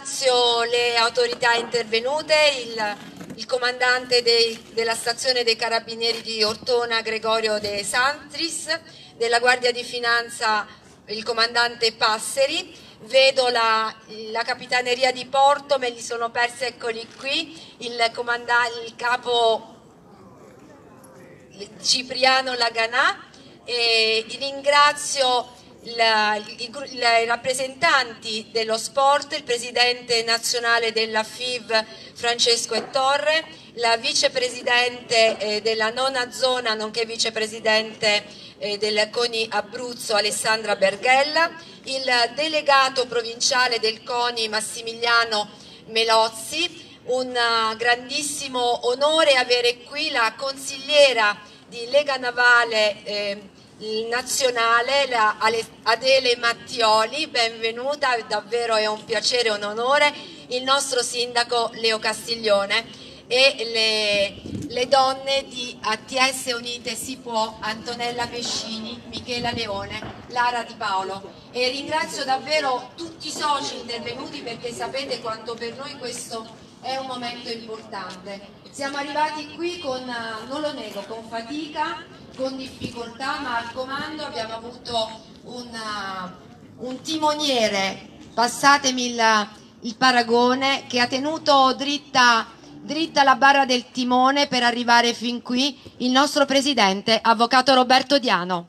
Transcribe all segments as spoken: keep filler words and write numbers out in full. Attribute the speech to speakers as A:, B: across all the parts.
A: Ringrazio le autorità intervenute, il, il comandante dei, della stazione dei Carabinieri di Ortona Gregorio De Santris, della Guardia di Finanza il comandante Passeri, vedo la, la Capitaneria di Porto, me li sono persi, eccoli qui, il, il capo Cipriano Laganà, e ringrazio La, i, i rappresentanti dello sport, il presidente nazionale della F I V Francesco Ettorre, la vicepresidente eh, della nona zona nonché vicepresidente eh, del CONI Abruzzo Alessandra Berghella, il delegato provinciale del CONI Massimiliano Melozzi. Un grandissimo onore avere qui la consigliera di Lega Navale eh, nazionale, la Adele Mattioli, benvenuta, davvero è un piacere e un onore, il nostro sindaco Leo Castiglione e le, le donne di A T S Unite Si Può, Antonella Pescini, Michela Leone, Lara Di Paolo, e ringrazio davvero tutti i soci intervenuti perché sapete quanto per noi questo è un momento importante. Siamo arrivati qui con, non lo nego, con fatica, con difficoltà, ma al comando abbiamo avuto una, un timoniere, passatemi il, il paragone, che ha tenuto dritta, dritta la barra del timone per arrivare fin qui, il nostro presidente, avvocato Roberto Diano.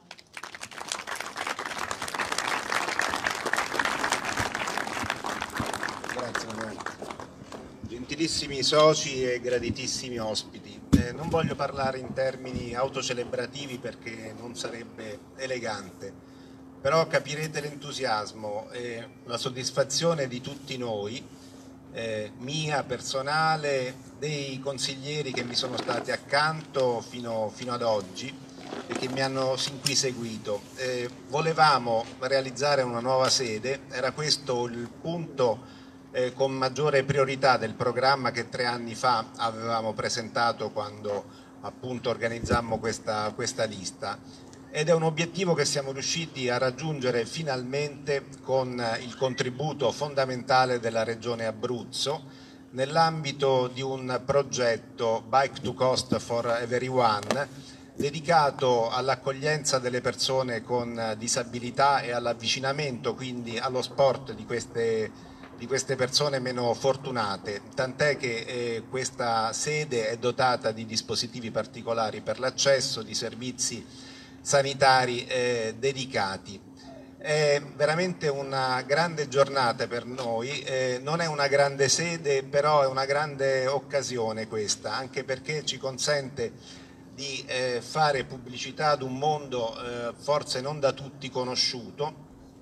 B: Grazie Manuela. Gentilissimi soci e graditissimi ospiti. Eh, non voglio parlare in termini autocelebrativi perché non sarebbe elegante, però capirete l'entusiasmo e la soddisfazione di tutti noi, eh, mia personale, dei consiglieri che mi sono stati accanto fino, fino ad oggi e che mi hanno sin qui seguito. Eh, volevamo realizzare una nuova sede, era questo il punto Eh, con maggiore priorità del programma che tre anni fa avevamo presentato quando appunto organizzammo questa, questa lista, ed è un obiettivo che siamo riusciti a raggiungere finalmente con il contributo fondamentale della Regione Abruzzo nell'ambito di un progetto Bike to Coast for Everyone dedicato all'accoglienza delle persone con disabilità e all'avvicinamento quindi allo sport di queste di queste persone meno fortunate, tant'è che eh, questa sede è dotata di dispositivi particolari per l'accesso, di servizi sanitari eh, dedicati. È veramente una grande giornata per noi, eh, non è una grande sede, però è una grande occasione questa, anche perché ci consente di eh, fare pubblicità ad un mondo eh, forse non da tutti conosciuto,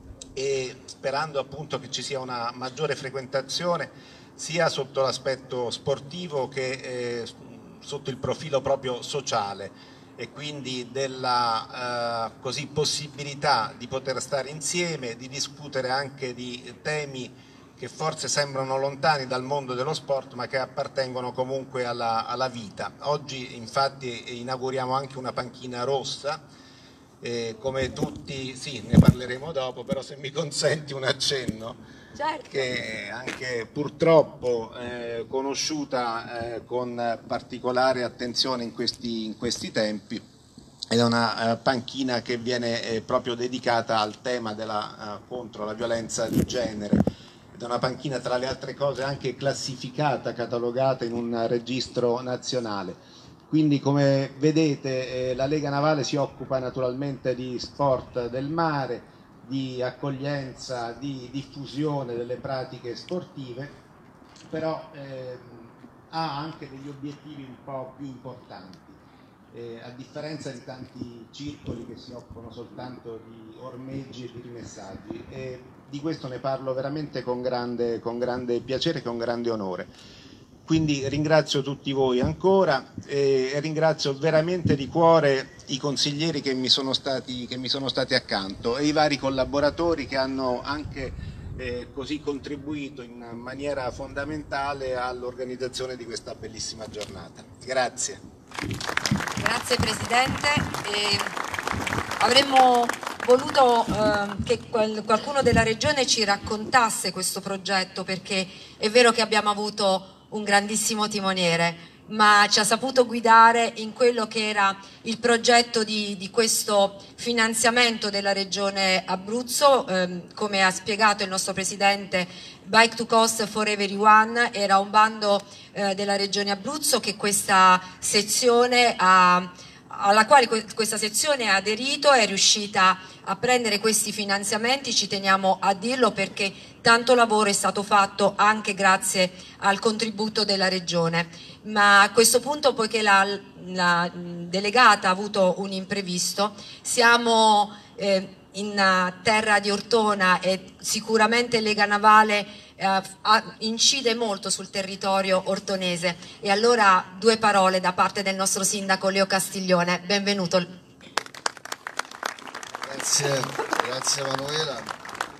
B: e sperando appunto che ci sia una maggiore frequentazione sia sotto l'aspetto sportivo che eh, sotto il profilo proprio sociale, e quindi della eh, così possibilità di poter stare insieme, di discutere anche di temi che forse sembrano lontani dal mondo dello sport ma che appartengono comunque alla, alla vita. Oggi infatti inauguriamo anche una panchina rossa. Eh, come tutti, sì, ne parleremo dopo, però se mi consenti un accenno, certo, che è anche purtroppo eh, conosciuta eh, con particolare attenzione in questi, in questi tempi, ed è una eh, panchina che viene eh, proprio dedicata al tema della, eh, contro la violenza di genere, ed è una panchina tra le altre cose anche classificata, catalogata in un registro nazionale. Quindi come vedete eh, la Lega Navale si occupa naturalmente di sport del mare, di accoglienza, di diffusione delle pratiche sportive, però eh, ha anche degli obiettivi un po' più importanti, eh, a differenza di tanti circoli che si occupano soltanto di ormeggi e di rimessaggi, e di questo ne parlo veramente con grande, con grande piacere e con grande onore. Quindi ringrazio tutti voi ancora e ringrazio veramente di cuore i consiglieri che mi sono stati, che mi sono stati accanto, e i vari collaboratori che hanno anche eh, così contribuito in maniera fondamentale all'organizzazione di questa bellissima giornata. Grazie.
A: Grazie Presidente. E avremmo voluto eh, che qualcuno della Regione ci raccontasse questo progetto, perché è vero che abbiamo avuto un grandissimo timoniere, ma ci ha saputo guidare in quello che era il progetto di, di questo finanziamento della Regione Abruzzo. Eh, come ha spiegato il nostro Presidente, Bike to Coast for Everyone era un bando eh, della Regione Abruzzo che questa sezione ha, alla quale questa sezione ha aderito, è riuscita a prendere questi finanziamenti. Ci teniamo a dirlo perché tanto lavoro è stato fatto anche grazie al contributo della Regione. Ma a questo punto, poiché la, la delegata ha avuto un imprevisto, siamo eh, in terra di Ortona e sicuramente Lega Navale eh, incide molto sul territorio ortonese, e allora due parole da parte del nostro sindaco Leo Castiglione. Benvenuto.
C: Grazie, grazie Manuela.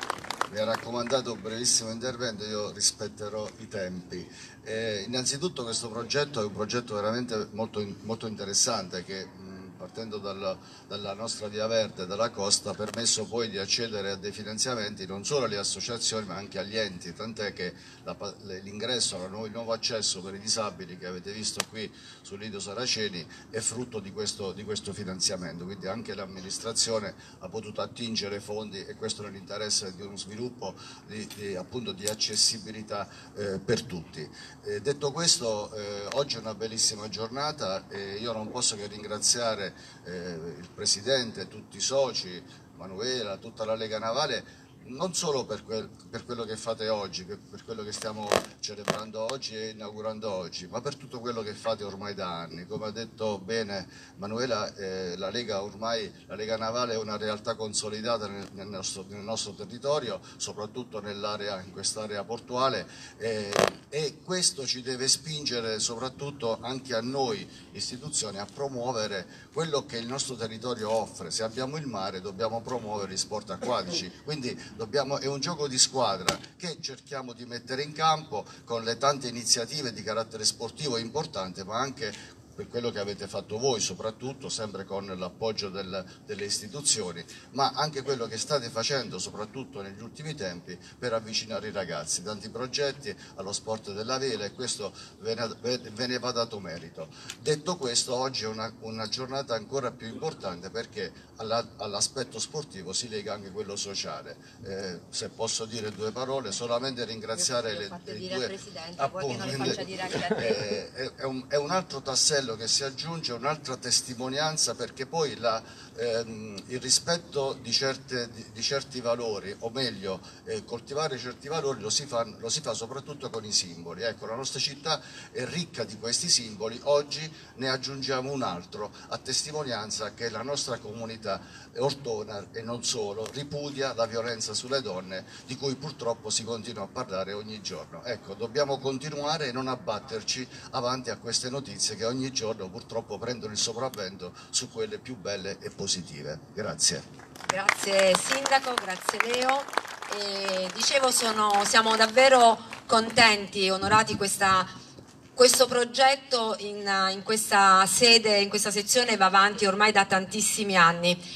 C: Mi ha raccomandato un brevissimo intervento, io rispetterò i tempi. Eh, innanzitutto questo progetto è un progetto veramente molto, molto interessante che mh, partendo dal, dalla nostra Via Verde, dalla costa, ha permesso poi di accedere a dei finanziamenti non solo alle associazioni ma anche agli enti, tant'è che l'ingresso, il nuovo accesso per i disabili che avete visto qui sul Lido Saraceni è frutto di questo, di questo finanziamento, quindi anche l'amministrazione ha potuto attingere fondi, e questo nell'interesse di uno sviluppo di, di, appunto, di accessibilità eh, per tutti. Eh, detto questo, eh, oggi è una bellissima giornata e io non posso che ringraziare eh, il Presidente, tutti i soci, Manuela, tutta la Lega Navale, non solo per, quel, per quello che fate oggi, per, per quello che stiamo celebrando oggi e inaugurando oggi, ma per tutto quello che fate ormai da anni. Come ha detto bene Manuela, eh, la Lega ormai, la Lega Navale è una realtà consolidata nel, nel, nostro, nel nostro territorio, soprattutto nell'area, in quest'area portuale, eh, e questo ci deve spingere soprattutto anche a noi istituzioni a promuovere quello che il nostro territorio offre. Se abbiamo il mare dobbiamo promuovere gli sport acquatici, quindi dobbiamo, è un gioco di squadra che cerchiamo di mettere in campo con le tante iniziative di carattere sportivo importante, ma anche per quello che avete fatto voi, soprattutto sempre con l'appoggio del, delle istituzioni, ma anche quello che state facendo soprattutto negli ultimi tempi per avvicinare i ragazzi, tanti progetti allo sport della vela, e questo ve ne, ve ne va dato merito. Detto questo, oggi è una, una giornata ancora più importante perché all'aspetto sportivo si lega anche quello sociale. Eh, se posso dire due parole, solamente ringraziare le, le
A: dire
C: due,
A: al Presidente,
C: appunto,
A: vuoi che non le faccia dire anche a te?
C: Eh, è, è, un, è un altro tassello che si aggiunge, un'altra testimonianza, perché poi la, ehm, il rispetto di, certe, di, di certi valori, o meglio eh, coltivare certi valori lo si, fa, lo si fa soprattutto con i simboli. Ecco, la nostra città è ricca di questi simboli, oggi ne aggiungiamo un altro a testimonianza che la nostra comunità Ortona e non solo ripudia la violenza sulle donne, di cui purtroppo si continua a parlare ogni giorno. Ecco, dobbiamo continuare e non abbatterci avanti a queste notizie che ogni giorno purtroppo prendono il sopravvento su quelle più belle e positive. Grazie.
A: Grazie Sindaco, grazie Leo. E dicevo, sono, siamo davvero contenti e onorati. Questa, questo progetto in, in questa sede, in questa sezione va avanti ormai da tantissimi anni.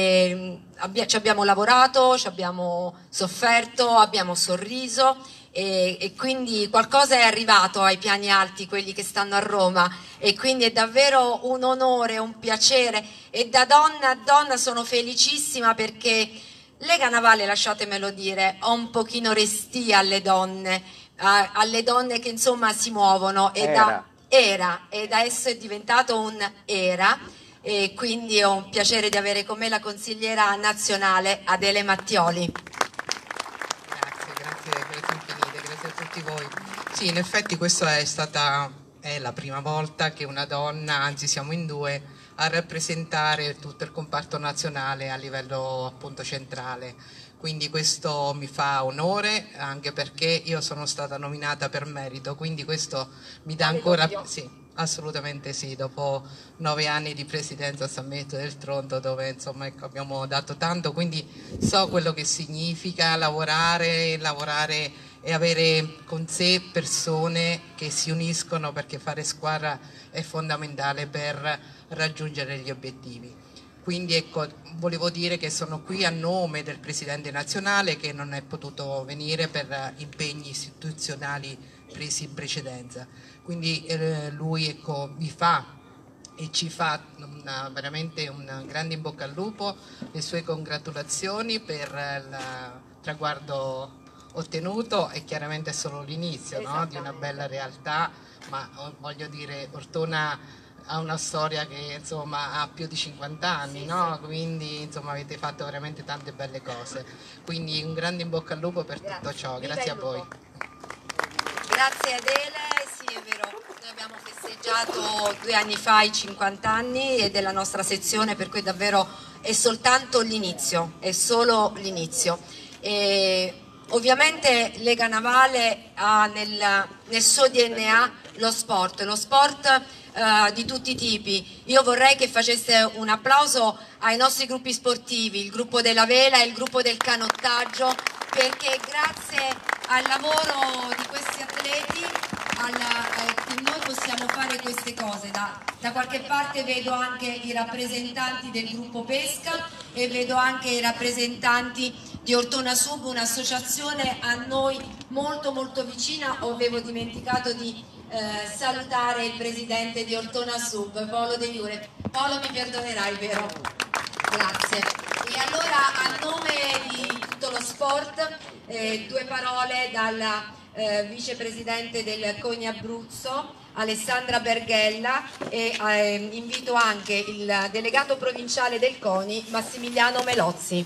A: E abbia, ci abbiamo lavorato, ci abbiamo sofferto, abbiamo sorriso. E, e quindi qualcosa è arrivato ai piani alti, quelli che stanno a Roma, e quindi è davvero un onore, un piacere, e da donna a donna sono felicissima perché Lega Navale, lasciatemelo dire, ho un pochino restia alle donne, a, alle donne che insomma si muovono, e
D: era.
A: Da, era ed adesso è diventato un era, e quindi ho un piacere di avere con me la consigliera nazionale Adele Mattioli.
E: Voi. Sì, in effetti questa è stata è la prima volta che una donna, anzi siamo in due, a rappresentare tutto il comparto nazionale a livello appunto centrale. Quindi questo mi fa onore, anche perché io sono stata nominata per merito, quindi questo mi dà ancora più... Sì, assolutamente sì, dopo nove anni di presidenza a San Benedetto del Tronto, dove insomma ecco, abbiamo dato tanto, quindi so quello che significa lavorare, lavorare e avere con sé persone che si uniscono, perché fare squadra è fondamentale per raggiungere gli obiettivi. Quindi ecco, volevo dire che sono qui a nome del Presidente nazionale che non è potuto venire per impegni istituzionali presi in precedenza. Quindi eh, lui ecco, vi fa e ci fa una, veramente un grande in bocca al lupo, le sue congratulazioni per il traguardo ottenuto, e chiaramente è solo l'inizio, no? Di una bella realtà, ma voglio dire, Ortona ha una storia che insomma ha più di cinquanta anni, no? Quindi insomma avete fatto veramente tante belle cose, quindi un grande in bocca al lupo per tutto ciò, grazie a voi.
A: Grazie Adele, sì è vero, noi abbiamo festeggiato due anni fa i cinquanta anni della nostra sezione, per cui davvero è soltanto l'inizio, è solo l'inizio. E ovviamente Lega Navale ha nel, nel suo D N A lo sport, lo sport Uh, di tutti i tipi. Io vorrei che faceste un applauso ai nostri gruppi sportivi, il gruppo della vela e il gruppo del canottaggio, perché grazie al lavoro di questi atleti alla, eh, che noi possiamo fare queste cose. Da, da qualche parte vedo anche i rappresentanti del gruppo pesca e vedo anche i rappresentanti di Ortona Sub, un'associazione a noi molto molto vicina. Avevo dimenticato di Eh, salutare il presidente di Ortona Sub, Paolo De Jure. Paolo, mi perdonerai, vero? Grazie. E allora, a nome di tutto lo sport, eh, due parole dalla eh, vicepresidente del CONI Abruzzo, Alessandra Berghella, e eh, invito anche il delegato provinciale del CONI, Massimiliano Melozzi.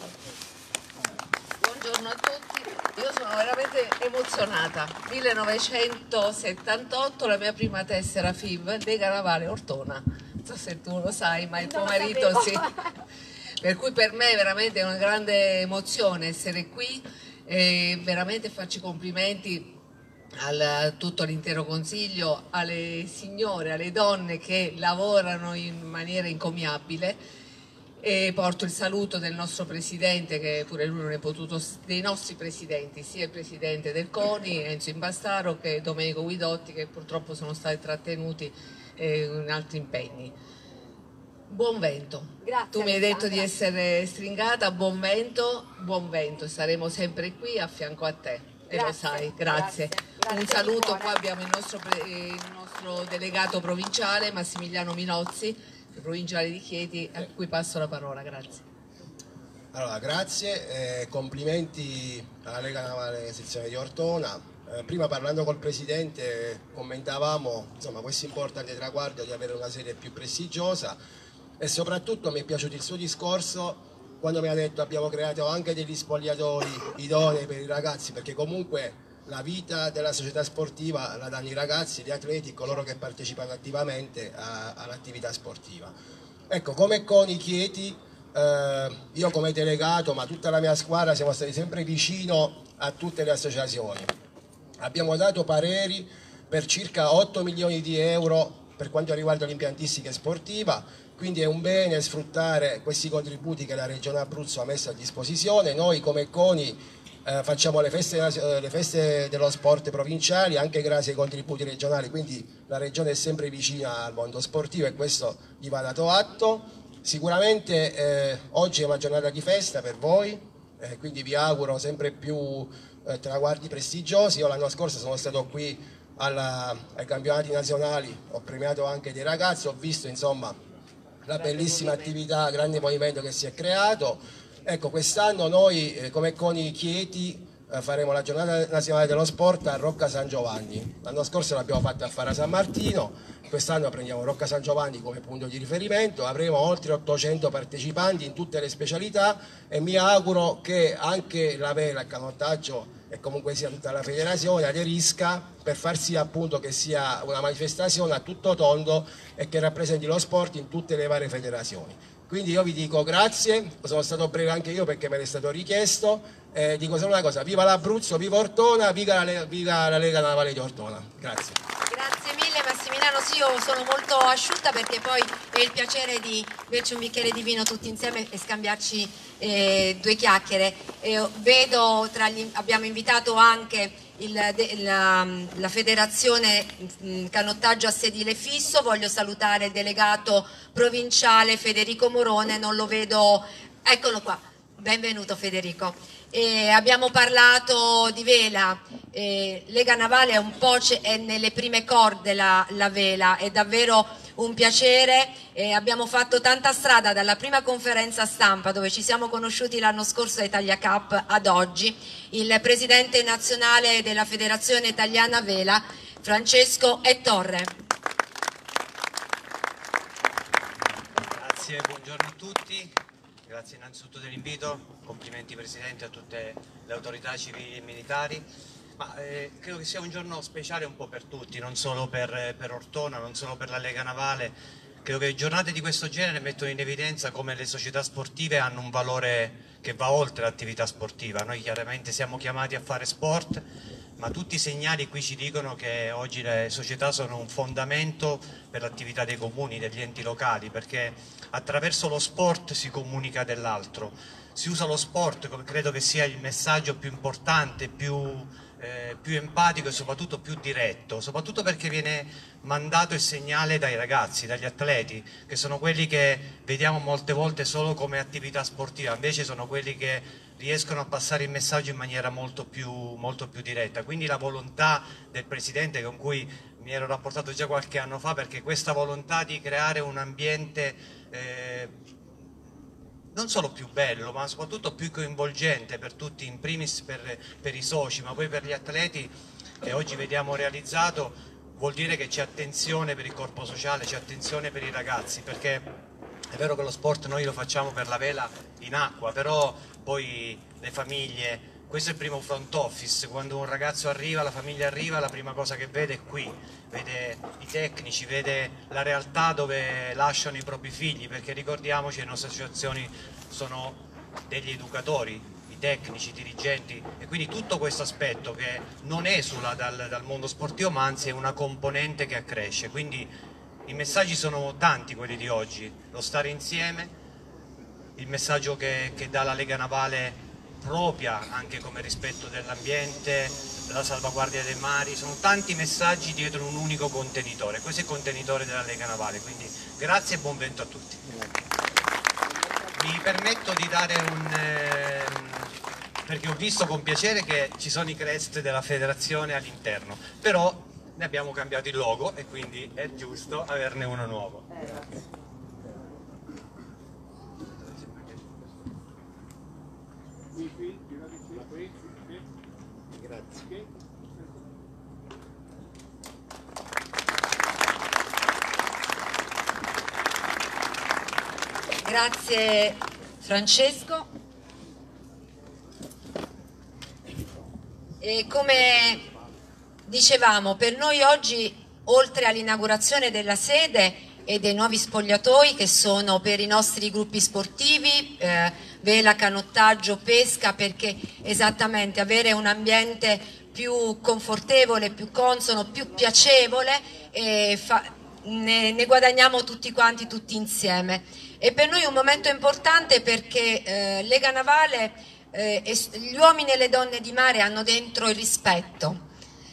D: Buongiorno a tutti. Io sono veramente emozionata. millenovecentosettantotto, la mia prima tessera F I V, Lega Navale Ortona. Non so se tu lo sai, ma il tuo marito sì. Per cui per me è veramente una grande emozione essere qui e veramente farci complimenti a tutto l'intero consiglio, alle signore, alle donne che lavorano in maniera incommiabile. E porto il saluto del nostro presidente, che pure lui non è potuto, dei nostri presidenti, sia il presidente del CONI Enzo Imbastaro che Domenico Guidotti, che purtroppo sono stati trattenuti eh, in altri impegni. Buon vento. Grazie, tu mi hai detto di essere stringata, buon vento, buon vento, saremo sempre qui a fianco a te. E lo sai, grazie. grazie. Un saluto, qua abbiamo il nostro, il nostro delegato provinciale Massimiliano Milozzi, provinciale di Chieti, a cui passo la parola. Grazie.
F: Allora, grazie, eh, complimenti alla Lega Navale sezione di Ortona. Eh, prima parlando col Presidente commentavamo insomma, questo importante traguardo di avere una serie più prestigiosa, e soprattutto mi è piaciuto il suo discorso quando mi ha detto abbiamo creato anche degli spogliatoi idonei per i ragazzi, perché comunque la vita della società sportiva la danno i ragazzi, gli atleti, coloro che partecipano attivamente all'attività sportiva. Ecco, come CONI Chieti, eh, io come delegato, ma tutta la mia squadra, siamo stati sempre vicino a tutte le associazioni. Abbiamo dato pareri per circa otto milioni di euro per quanto riguarda l'impiantistica sportiva, quindi è un bene sfruttare questi contributi che la Regione Abruzzo ha messo a disposizione. Noi come CONI Eh, facciamo le feste, eh, le feste dello sport provinciali anche grazie ai contributi regionali, quindi la regione è sempre vicina al mondo sportivo e questo gli va dato atto. Sicuramente eh, oggi è una giornata di festa per voi, eh, quindi vi auguro sempre più eh, traguardi prestigiosi. Io l'anno scorso sono stato qui alla, ai campionati nazionali, ho premiato anche dei ragazzi, ho visto insomma la bellissima attività, grande movimento che si è creato. Ecco, quest'anno noi eh, come CONI Chieti eh, faremo la giornata nazionale dello sport a Rocca San Giovanni. L'anno scorso l'abbiamo fatta a Fara San Martino, quest'anno prendiamo Rocca San Giovanni come punto di riferimento, avremo oltre ottocento partecipanti in tutte le specialità e mi auguro che anche la vela, il canottaggio e comunque sia tutta la federazione aderisca per far sì appunto che sia una manifestazione a tutto tondo e che rappresenti lo sport in tutte le varie federazioni. Quindi io vi dico grazie, sono stato breve anche io perché me l'è stato richiesto, eh, dico solo una cosa, viva l'Abruzzo, viva Ortona, viva la, viva la Lega Navale di Ortona. Grazie.
A: Grazie mille Massimiliano, sì, io sono molto asciutta perché poi è il piacere di berci un bicchiere di vino tutti insieme e scambiarci eh, due chiacchiere. Eh, vedo tra gli, abbiamo invitato anche il, la, la federazione canottaggio a sedile fisso. Voglio salutare il delegato provinciale Federico Morone, non lo vedo, eccolo qua, benvenuto Federico. E abbiamo parlato di vela, eh, Lega Navale è un po' è nelle prime corde la, la vela, è davvero un piacere, eh, abbiamo fatto tanta strada dalla prima conferenza stampa dove ci siamo conosciuti l'anno scorso a Italia Cup ad oggi. Il presidente nazionale della Federazione Italiana Vela, Francesco Ettorre.
G: Grazie, buongiorno a tutti, grazie innanzitutto dell'invito, complimenti Presidente a tutte le autorità civili e militari. Ma, eh, credo che sia un giorno speciale un po' per tutti, non solo per, per Ortona, non solo per la Lega Navale. Credo che giornate di questo genere mettono in evidenza come le società sportive hanno un valore che va oltre l'attività sportiva. Noi chiaramente siamo chiamati a fare sport, ma tutti i segnali qui ci dicono che oggi le società sono un fondamento per l'attività dei comuni, degli enti locali, perché attraverso lo sport si comunica dell'altro. Si usa lo sport, come credo che sia il messaggio più importante, più Eh, più empatico e soprattutto più diretto, soprattutto perché viene mandato il segnale dai ragazzi, dagli atleti, che sono quelli che vediamo molte volte solo come attività sportiva, invece sono quelli che riescono a passare il messaggio in maniera molto più, molto più diretta. Quindi la volontà del Presidente, con cui mi ero rapportato già qualche anno fa, perché questa volontà di creare un ambiente eh, non solo più bello, ma soprattutto più coinvolgente per tutti, in primis per, per i soci, ma poi per gli atleti, che oggi vediamo realizzato, vuol dire che c'è attenzione per il corpo sociale, c'è attenzione per i ragazzi, perché è vero che lo sport noi lo facciamo per la vela in acqua, però poi le famiglie, questo è il primo front office, quando un ragazzo arriva, la famiglia arriva, la prima cosa che vede è qui, vede i tecnici, vede la realtà dove lasciano i propri figli, perché ricordiamoci che le nostre associazioni sono degli educatori, i tecnici, i dirigenti, e quindi tutto questo aspetto che non esula dal, dal mondo sportivo, ma anzi è una componente che accresce. Quindi i messaggi sono tanti quelli di oggi, lo stare insieme, il messaggio che, che dà la Lega Navale propria anche come rispetto dell'ambiente, la salvaguardia dei mari, sono tanti messaggi dietro un unico contenitore. Questo è il contenitore della Lega Navale, quindi grazie e buon vento a tutti. Mi permetto di dare un... Eh, perché ho visto con piacere che ci sono i crest della federazione all'interno, però ne abbiamo cambiato il logo e quindi è giusto averne uno nuovo.
B: Grazie.
A: Grazie Francesco. E come dicevamo, per noi oggi, oltre all'inaugurazione della sede e dei nuovi spogliatoi che sono per i nostri gruppi sportivi, eh, vela, canottaggio, pesca, perché esattamente avere un ambiente più confortevole, più consono, più piacevole, eh, fa, ne, ne guadagniamo tutti quanti, tutti insieme. E per noi è un momento importante perché eh, Lega Navale, eh, e gli uomini e le donne di mare hanno dentro il rispetto.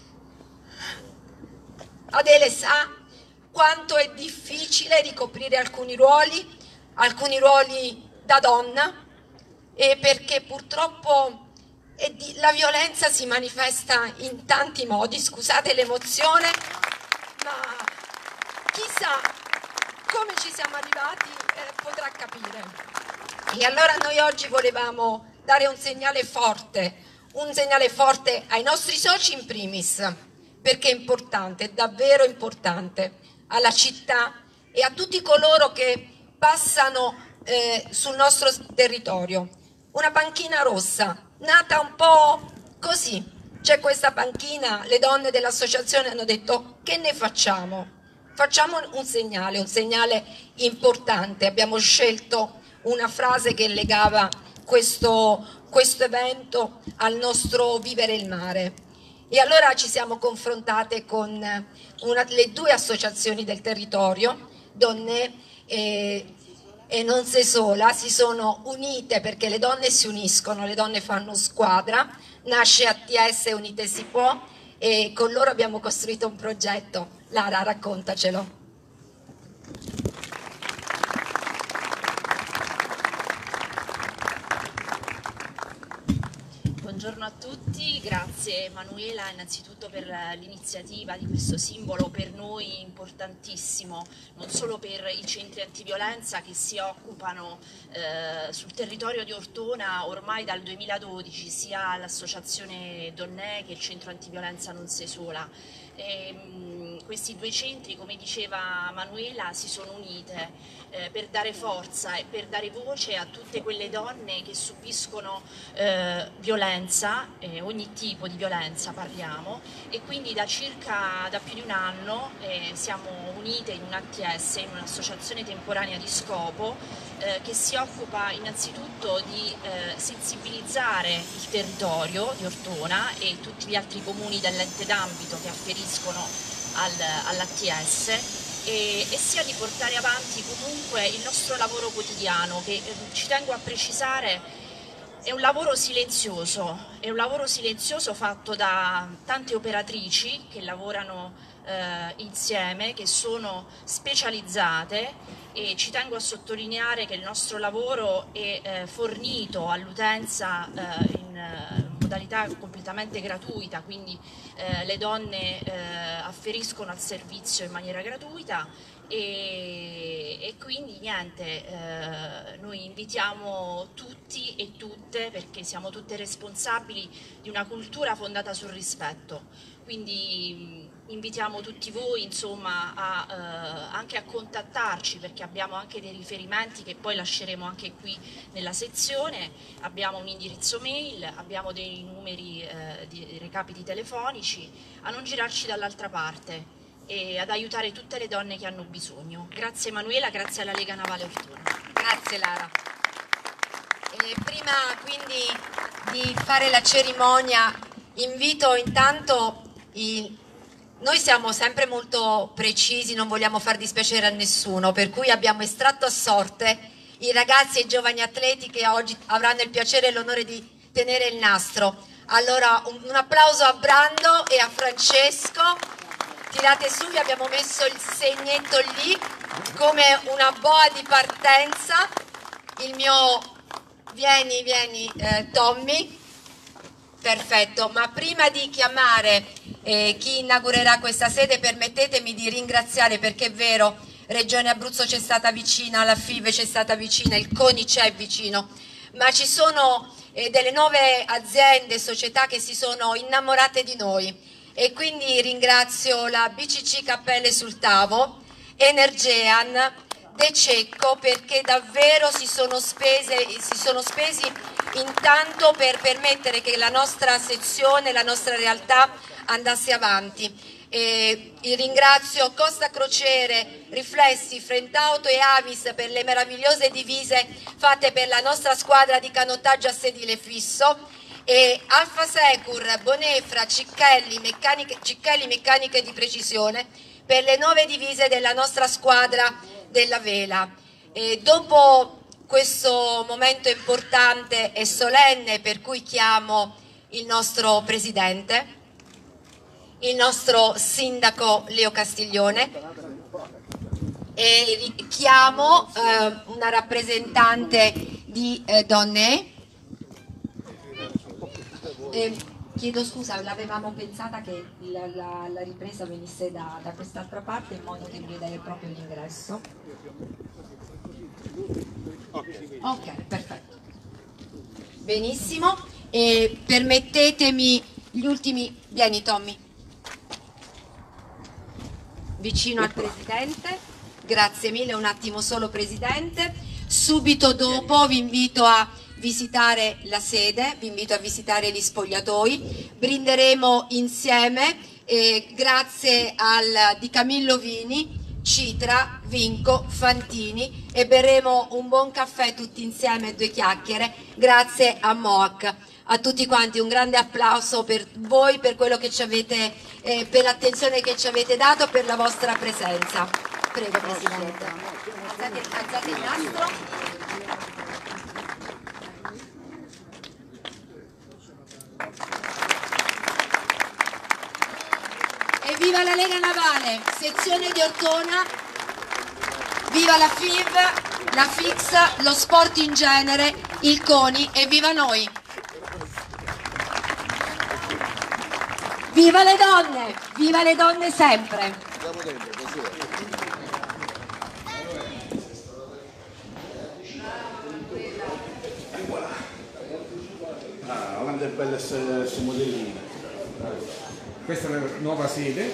A: Adele sa quanto è difficile ricoprire alcuni ruoli, alcuni ruoli da donna, e perché purtroppo è di, la violenza si manifesta in tanti modi, scusate l'emozione, ma chissà come ci siamo arrivati eh, potrà capire. E allora noi oggi volevamo dare un segnale forte, un segnale forte ai nostri soci in primis, perché è importante, è davvero importante, alla città e a tutti coloro che passano eh, sul nostro territorio. Una panchina rossa, nata un po' così, c'è questa panchina, le donne dell'associazione hanno detto: che ne facciamo? Facciamo un segnale, un segnale importante. Abbiamo scelto una frase che legava questo, questo evento al nostro vivere il mare. E allora ci siamo confrontate con una, le due associazioni del territorio, Donne, eh, e non sei sola, si sono unite perché le donne si uniscono, le donne fanno squadra, nasce A T S Unite si può e con loro abbiamo costruito un progetto. Lara, raccontacelo.
H: Buongiorno a tutti, grazie Emanuela innanzitutto per l'iniziativa di questo simbolo per noi importantissimo, non solo per i centri antiviolenza che si occupano eh, sul territorio di Ortona ormai dal duemiladodici, sia l'associazione Donnè che il centro antiviolenza Non Sei Sola. E, mh, questi due centri, come diceva Manuela, si sono unite eh, per dare forza e per dare voce a tutte quelle donne che subiscono eh, violenza, eh, ogni tipo di violenza parliamo, e quindi da circa da più di un anno eh, siamo unite in un A T S, in un'associazione temporanea di scopo eh, che si occupa innanzitutto di eh, sensibilizzare il territorio di Ortona e tutti gli altri comuni dell'ente d'ambito che afferiscono al, all'A T S e, e sia di portare avanti comunque il nostro lavoro quotidiano che eh, ci tengo a precisare è un lavoro silenzioso, è un lavoro silenzioso fatto da tante operatrici che lavorano eh, insieme, che sono specializzate, e ci tengo a sottolineare che il nostro lavoro è eh, fornito all'utenza eh, in eh, modalità completamente gratuita, quindi eh, le donne eh, afferiscono al servizio in maniera gratuita e, e quindi niente, eh, noi invitiamo tutti e tutte, perché siamo tutte responsabili di una cultura fondata sul rispetto, quindi invitiamo tutti voi insomma a, eh, anche a contattarci, perché abbiamo anche dei riferimenti che poi lasceremo anche qui nella sezione, abbiamo un indirizzo mail, abbiamo dei numeri, eh, di recapiti telefonici, a non girarci dall'altra parte e ad aiutare tutte le donne che hanno bisogno. Grazie Emanuela, grazie alla Lega Navale Ortona.
A: Grazie Lara. E prima quindi di fare la cerimonia invito intanto i... Noi siamo sempre molto precisi, non vogliamo far dispiacere a nessuno, per cui abbiamo estratto a sorte i ragazzi e i giovani atleti che oggi avranno il piacere e l'onore di tenere il nastro. Allora un, un applauso a Brando e a Francesco, tirate su, vi abbiamo messo il segnetto lì come una boa di partenza. Il mio, vieni, vieni eh, Tommy. Perfetto, ma prima di chiamare eh, chi inaugurerà questa sede permettetemi di ringraziare, perché è vero, Regione Abruzzo c'è stata vicina, la F I V c'è stata vicina, il CONI c'è vicino, ma ci sono eh, delle nuove aziende e società che si sono innamorate di noi e quindi ringrazio la B C C Cappelle sul Tavo, Energean, De Cecco, perché davvero si sono, spese, si sono spesi intanto per permettere che la nostra sezione, la nostra realtà andasse avanti. E ringrazio Costa Crociere, Riflessi, Frentauto e Avis per le meravigliose divise fatte per la nostra squadra di canottaggio a sedile fisso, e Alfa Secur, Bonefra, Cicchelli, meccaniche, Cicchelli Meccaniche di Precisione per le nuove divise della nostra squadra della vela. E dopo questo momento importante e solenne, per cui chiamo il nostro presidente, il nostro sindaco Leo Castiglione, e chiamo eh, una rappresentante di eh, Donnè. Eh, chiedo scusa, l'avevamo pensata che la, la, la ripresa venisse da, da quest'altra parte, in modo che veda proprio l'ingresso. Ok, perfetto. Benissimo. E permettetemi gli ultimi... Vieni Tommy. Vicino al Presidente. Grazie mille, un attimo solo Presidente. Subito dopo vi invito a visitare la sede, vi invito a visitare gli spogliatoi, brinderemo insieme eh, grazie al Di Camillo Vini, Citra, Vinco, Fantini, e berremo un buon caffè tutti insieme, due chiacchiere, grazie a M O A C. A tutti quanti un grande applauso per voi, per quello che ci avete, eh, per l'attenzione che ci avete dato, per la vostra presenza. Prego Presidente. Alzate, alzate il nastro. Evviva la Lega Navale, sezione di Ortona, viva la F I V, la F I X, lo sport in genere, il CONI e viva noi! Viva le donne, viva le donne sempre!
I: Ah, quante belle queste modelline. Questa è la nuova sede.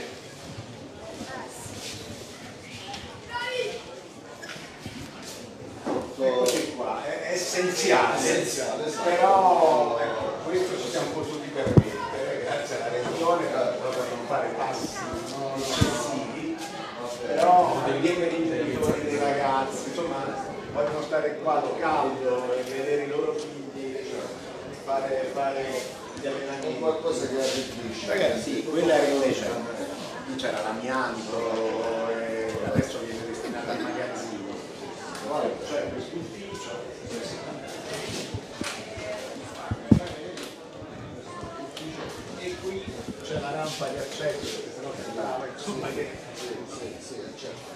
I: Eccoci qua, è essenziale, essenziale però ecco, questo ci siamo potuti permettere grazie alla regione per non fare passi non eccessivi, però degli imprenditori, dei ragazzi, insomma, vogliono stare qua al caldo e vedere i loro figli fare, fare gli allenamenti.
C: Qualcosa che arricchisce.
I: Ragazzi, sì, quella era invece, c'era l'amianto e adesso viene destinata al magazzino. C'è questo ufficio. E qui c'è la rampa di accesso, perché sennò sembrava insomma che. Sì, sì, sì, certo.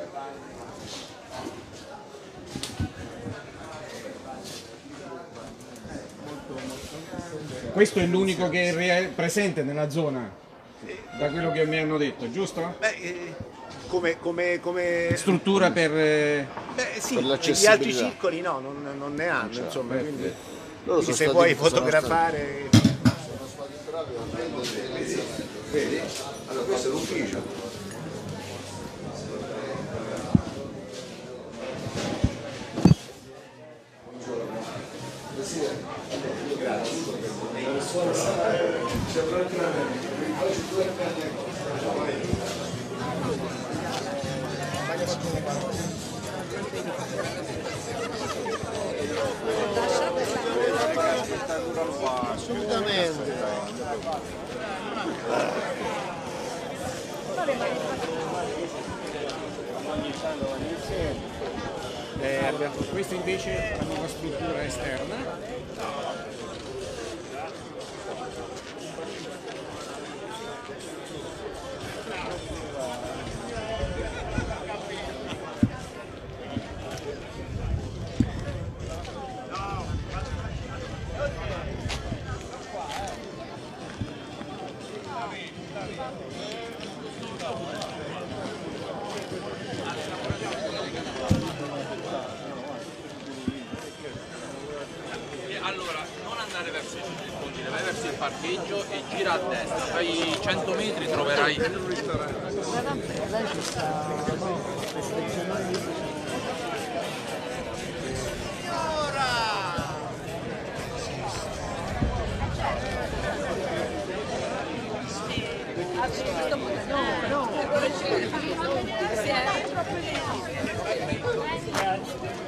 I: Questo è l'unico che è presente nella zona, da quello che mi hanno detto, giusto?
B: Beh, eh, come, come, come...
I: Struttura per... Eh...
B: Beh sì,
C: per
B: gli altri circoli no, non, non ne hanno,
C: Cioè,
B: insomma,
C: beh,
B: quindi,
C: loro
B: quindi
C: sono
B: se
C: stati-
B: vuoi
C: sono
B: fotografare...
C: Sono stati bravi a prendere. Vedi? Allora questo è l'ufficio.
I: Eh, abbiamo, questa invece è la nuova struttura esterna.
J: Allora, non andare verso il pontile, vai verso il parcheggio e gira a destra, fai cento metri troverai...
A: No, no.